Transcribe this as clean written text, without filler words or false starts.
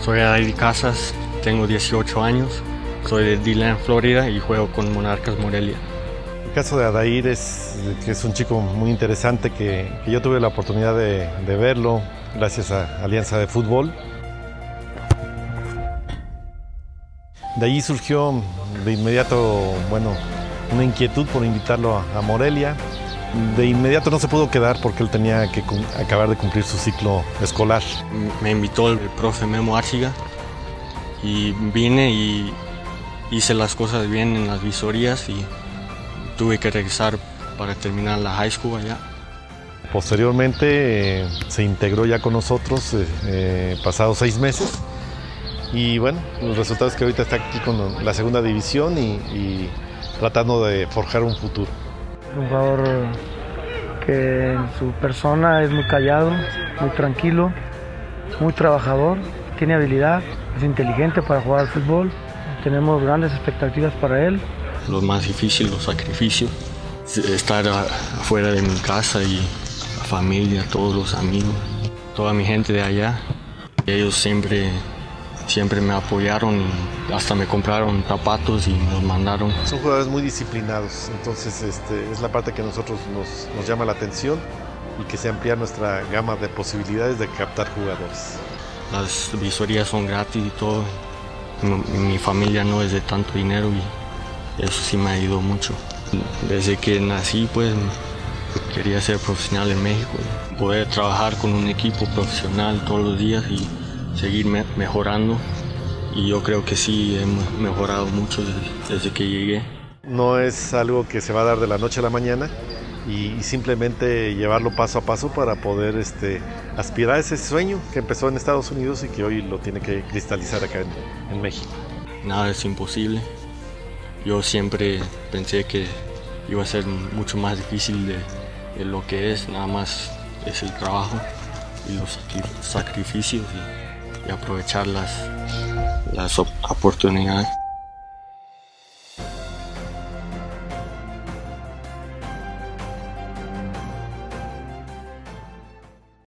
Soy Adair Casas, tengo 18 años, soy de D-Land, Florida y juego con Monarcas Morelia. El caso de Adair es que es un chico muy interesante que yo tuve la oportunidad de verlo gracias a Alianza de Fútbol. De allí surgió de inmediato, una inquietud por invitarlo a Morelia. De inmediato no se pudo quedar porque él tenía que acabar de cumplir su ciclo escolar. Me invitó el profe Memo Arciga y vine y hice las cosas bien en las visorías y tuve que regresar para terminar la high school allá. Posteriormente se integró ya con nosotros pasados 6 meses y bueno, los resultados que ahorita está aquí con la segunda división y tratando de forjar un futuro. Un jugador que en su persona es muy callado, muy tranquilo, muy trabajador, tiene habilidad, es inteligente para jugar al fútbol. Tenemos grandes expectativas para él. Lo más difícil, los sacrificios, estar afuera de mi casa y la familia, todos los amigos, toda mi gente de allá. Ellos siempre me apoyaron y hasta me compraron zapatos y nos mandaron. Son jugadores muy disciplinados, entonces es la parte que a nosotros nos llama la atención y que se amplía nuestra gama de posibilidades de captar jugadores. Las visorías son gratis y todo. Mi familia no es de tanto dinero y eso sí me ha ayudado mucho. Desde que nací pues quería ser profesional en México, poder trabajar con un equipo profesional todos los días y seguir mejorando, y yo creo que sí he mejorado mucho desde que llegué. No es algo que se va a dar de la noche a la mañana y simplemente llevarlo paso a paso para poder aspirar a ese sueño que empezó en Estados Unidos y que hoy lo tiene que cristalizar acá en México. Nada es imposible. Yo siempre pensé que iba a ser mucho más difícil de lo que es, nada más es el trabajo y los sacrificios y aprovechar las oportunidades.